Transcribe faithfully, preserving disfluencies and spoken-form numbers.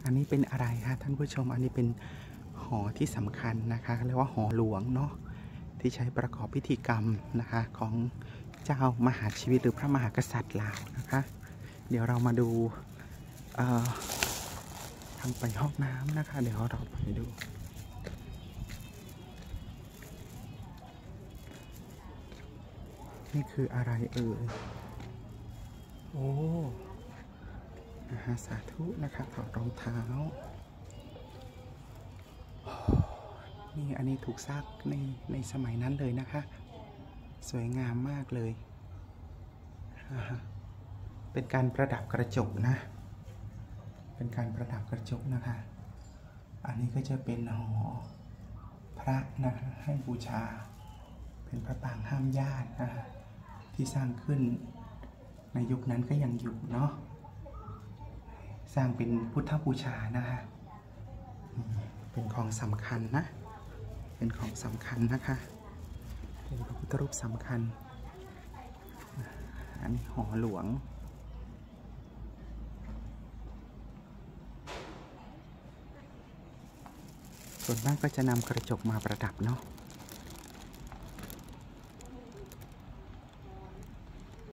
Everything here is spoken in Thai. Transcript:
อันนี้เป็นอะไรคะท่านผู้ชมอันนี้เป็นหอที่สำคัญนะคะเรียกว่าหอหลวงเนาะที่ใช้ประกอบพิธีกรรมนะคะของเจ้ามหาชีวิตหรือพระมหากษัตริย์ลาวนะคะเดี๋ยวเรามาดูทางไปห้องน้ำนะคะเดี๋ยวเราไปดูนี่คืออะไรเอ่ยโอ้นะฮะสาธุนะคะถอดรองเท้านี่อันนี้ถูกซักในในสมัยนั้นเลยนะคะสวยงามมากเลยเป็นการประดับกระจกนะเป็นการประดับกระจกนะคะอันนี้ก็จะเป็นหอพระนะให้บูชาเป็นพระปางห้ามญาตินะที่สร้างขึ้นในยุคนั้นก็ยังอยู่เนาะสร้างเป็นพุทธบูชานะคะเป็นของสำคัญนะเป็นของสำคัญนะคะเป็นพระพุทธรูปสำคัญอันนี้หอหลวงส่วนมากก็จะนำกระจกมาประดับเนาะ